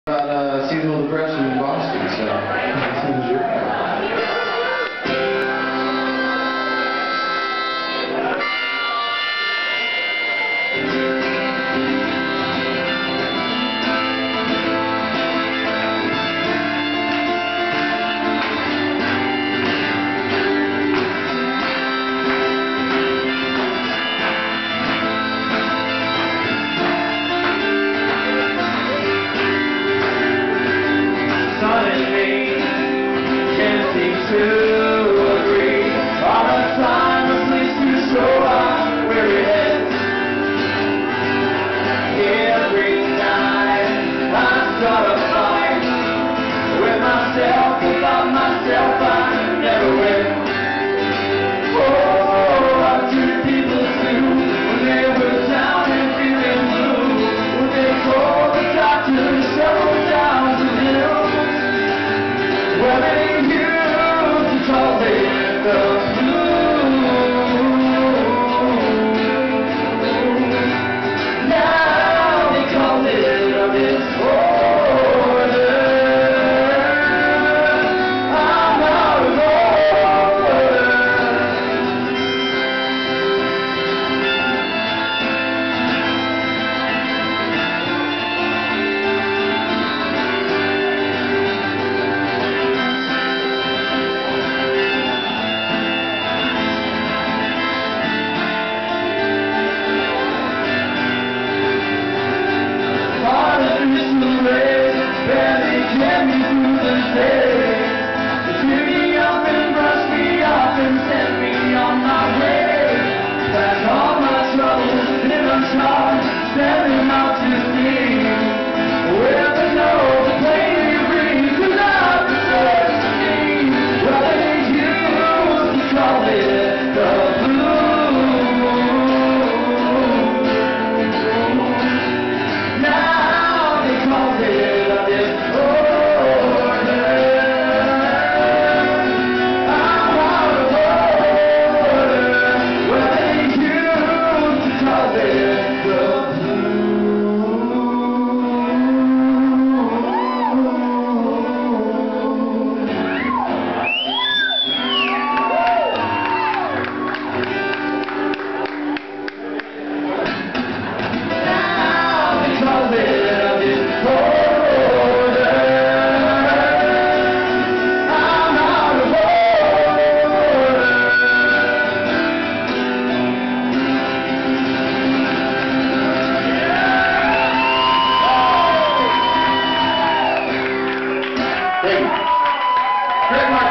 About seasonal depression in Boston, so this is your to agree on a time and place to show us where we're headed. Every night I start a fight with myself, about myself I never win. Oh, what do people do when they were down and feeling blue? When they called the doctor to shovel down the hills? Well, they call it the blues. Now they call it a disorder. I'm out of order. Standing out to sea, where the know the pain you bring could not be said to me. Well, they used to call it the blues. Now they call it a disorder. I'm out of order. Well, they used to call it the Marquis.